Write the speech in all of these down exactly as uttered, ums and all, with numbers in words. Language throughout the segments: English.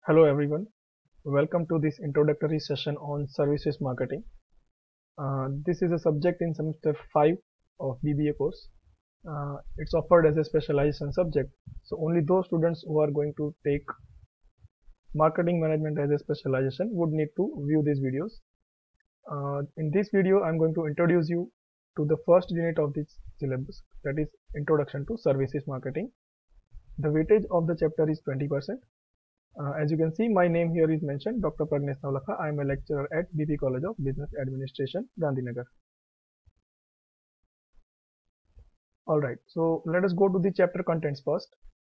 Hello everyone, welcome to this introductory session on services marketing. Uh, this is a subject in semester five of B B A course. Uh, it's offered as a specialization subject, so only those students who are going to take marketing management as a specialization would need to view these videos. Uh, in this video, I'm going to introduce you to the first unit of this syllabus, that is Introduction to Services Marketing. The weightage of the chapter is twenty percent. Uh, as you can see, my name here is mentioned, Doctor Pragnesh Navlakha. I am a lecturer at B P College of Business Administration, Gandhinagar. Alright, so let us go to the chapter contents first.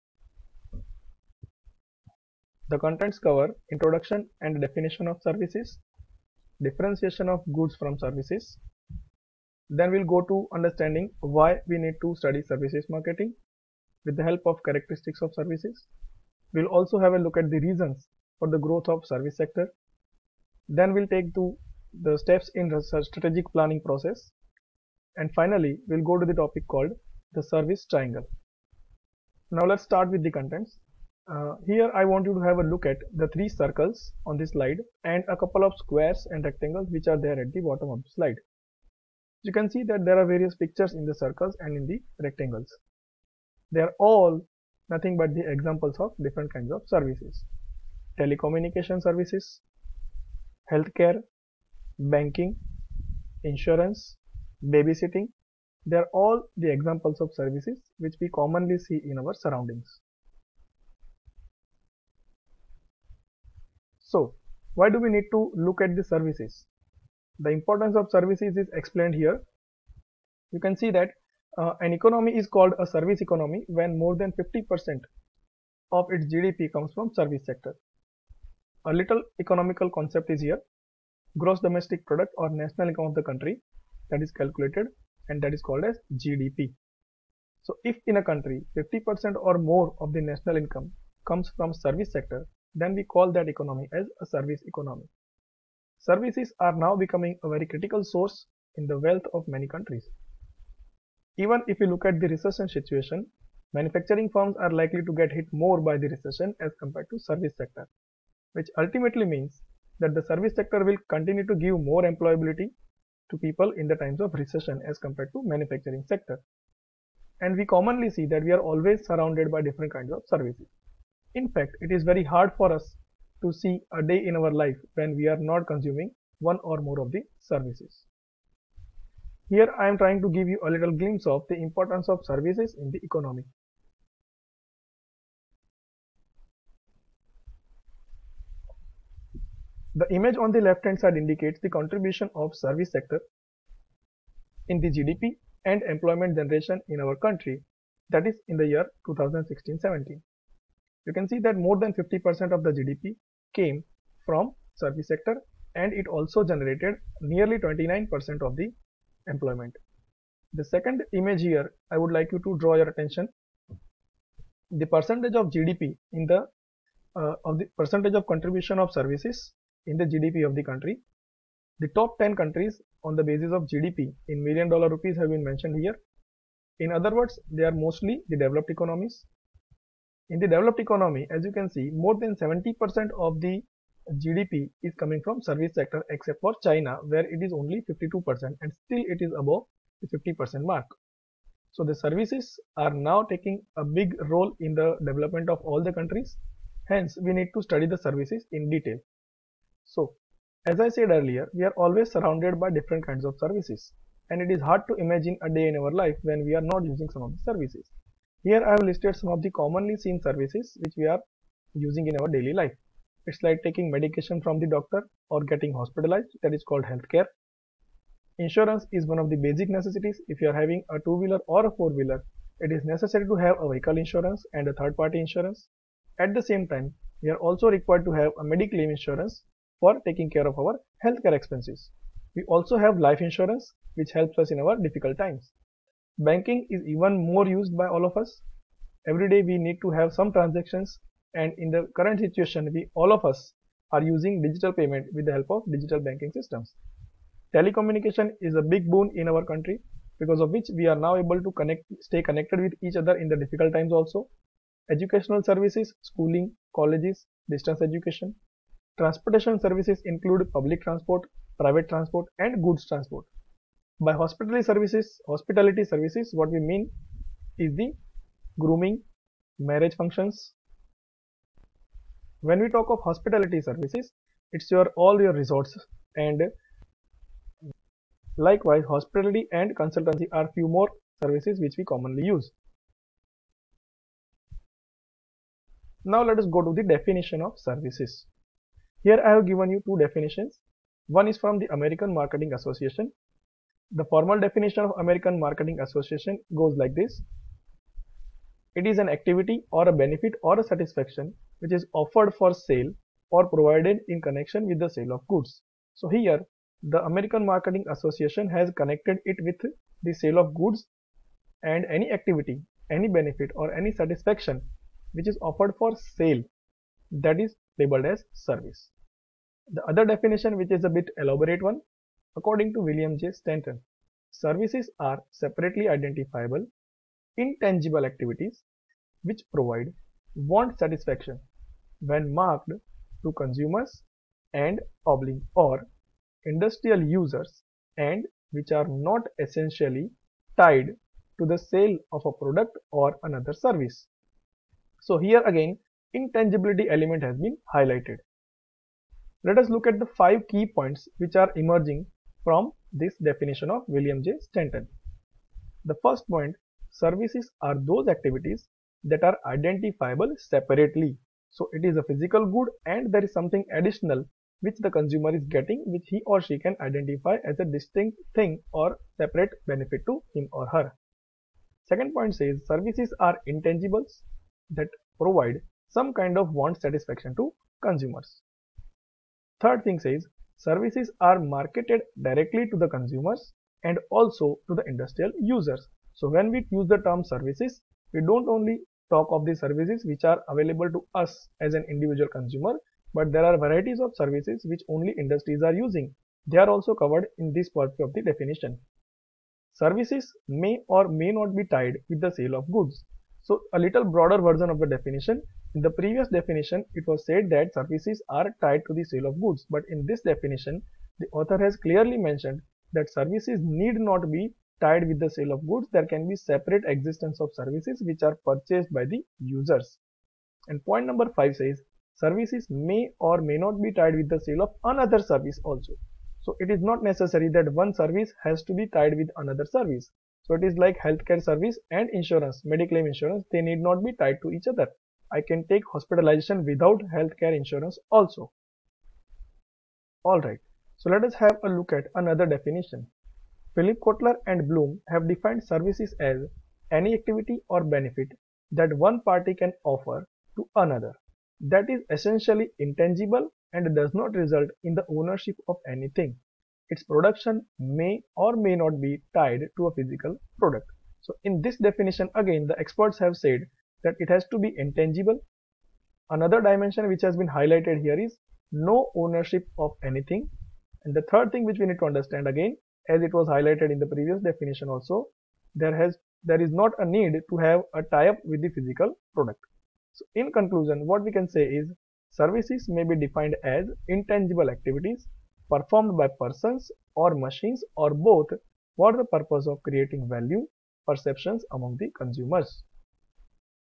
The contents cover introduction and definition of services, differentiation of goods from services. Then we'll go to understanding why we need to study services marketing with the help of characteristics of services. We'll also have a look at the reasons for the growth of service sector. Then we'll take to the steps in the strategic planning process. And finally, we'll go to the topic called the service triangle. Now let's start with the contents. Uh, here I want you to have a look at the three circles on this slide and a couple of squares and rectangles which are there at the bottom of the slide. You can see that there are various pictures in the circles and in the rectangles. They are all nothing but the examples of different kinds of services. Telecommunication services, healthcare, banking, insurance, babysitting. They are all the examples of services which we commonly see in our surroundings. So, why do we need to look at the services? The importance of services is explained here. You can see that uh, an economy is called a service economy when more than fifty percent of its G D P comes from service sector. A little economical concept is here. Gross domestic product or national income of the country, that is calculated, and that is called as G D P. So if in a country fifty percent or more of the national income comes from service sector, then we call that economy as a service economy. Services are now becoming a very critical source in the wealth of many countries. Even if you look at the recession situation, manufacturing firms are likely to get hit more by the recession as compared to service sector, which ultimately means that the service sector will continue to give more employability to people in the times of recession as compared to manufacturing sector. And we commonly see that we are always surrounded by different kinds of services. In fact, it is very hard for us to see a day in our life when we are not consuming one or more of the services. Here I am trying to give you a little glimpse of the importance of services in the economy. The image on the left hand side indicates the contribution of service sector in the G D P and employment generation in our country, that is in the year two thousand sixteen seventeen. You can see that more than fifty percent of the G D P came from service sector and it also generated nearly twenty-nine percent of the employment. The second image here, I would like you to draw your attention. The percentage of G D P in the uh, of the percentage of contribution of services in the G D P of the country. The top ten countries on the basis of G D P in million dollar rupees have been mentioned here. In other words, they are mostly the developed economies. In the developed economy, as you can see, more than seventy percent of the G D P is coming from service sector except for China, where it is only fifty-two percent and still it is above the fifty percent mark. So the services are now taking a big role in the development of all the countries. Hence, we need to study the services in detail. So, as I said earlier, we are always surrounded by different kinds of services, and it is hard to imagine a day in our life when we are not using some of the services. Here I have listed some of the commonly seen services which we are using in our daily life. It's like taking medication from the doctor or getting hospitalized, that is called healthcare. Insurance is one of the basic necessities. If you are having a two-wheeler or a four-wheeler, it is necessary to have a vehicle insurance and a third-party insurance. At the same time, we are also required to have a mediclaim insurance for taking care of our healthcare expenses. We also have life insurance which helps us in our difficult times. Banking is even more used by all of us. Every day we need to have some transactions, and in the current situation we all of us are using digital payment with the help of digital banking systems. Telecommunication is a big boon in our country, because of which we are now able to connect, stay connected with each other in the difficult times also. Educational services, schooling, colleges, distance education. Transportation services include public transport, private transport, and goods transport. By hospitality services, hospitality services, what we mean is the grooming, marriage functions. When we talk of hospitality services, it's your all your resorts, and likewise hospitality and consultancy are few more services which we commonly use. Now let us go to the definition of services. Here I have given you two definitions. One is from the American Marketing Association. The formal definition of American Marketing Association goes like this. It is an activity or a benefit or a satisfaction which is offered for sale or provided in connection with the sale of goods. So here the American Marketing Association has connected it with the sale of goods, and any activity, any benefit or any satisfaction which is offered for sale, that is labeled as service. The other definition, which is a bit elaborate one, according to William J. Stanton, services are separately identifiable, intangible activities which provide want satisfaction when marked to consumers and oblique or industrial users, and which are not essentially tied to the sale of a product or another service. So here again intangibility element has been highlighted. Let us look at the five key points which are emerging from this definition of William J. Stanton. The first point, services are those activities that are identifiable separately. So it is a physical good and there is something additional which the consumer is getting, which he or she can identify as a distinct thing or separate benefit to him or her. Second point says services are intangibles that provide some kind of want satisfaction to consumers. Third thing says services are marketed directly to the consumers and also to the industrial users. So when we use the term services, we don't only talk of the services which are available to us as an individual consumer, but there are varieties of services which only industries are using. They are also covered in this part of the definition. Services may or may not be tied with the sale of goods. So a little broader version of the definition. In the previous definition, it was said that services are tied to the sale of goods, but in this definition, the author has clearly mentioned that services need not be tied with the sale of goods. There can be separate existence of services which are purchased by the users. And point number five says services may or may not be tied with the sale of another service also. So it is not necessary that one service has to be tied with another service. So it is like healthcare service and insurance, Mediclaim insurance, they need not be tied to each other. I can take hospitalization without healthcare insurance also. Alright, so let us have a look at another definition. Philip Kotler and Bloom have defined services as any activity or benefit that one party can offer to another that is essentially intangible and does not result in the ownership of anything. Its production may or may not be tied to a physical product. So in this definition again the experts have said that it has to be intangible. Another dimension which has been highlighted here is no ownership of anything. And the third thing which we need to understand again, as it was highlighted in the previous definition also, there has there is not a need to have a tie-up with the physical product. So in conclusion, what we can say is services may be defined as intangible activities performed by persons or machines or both for the purpose of creating value perceptions among the consumers.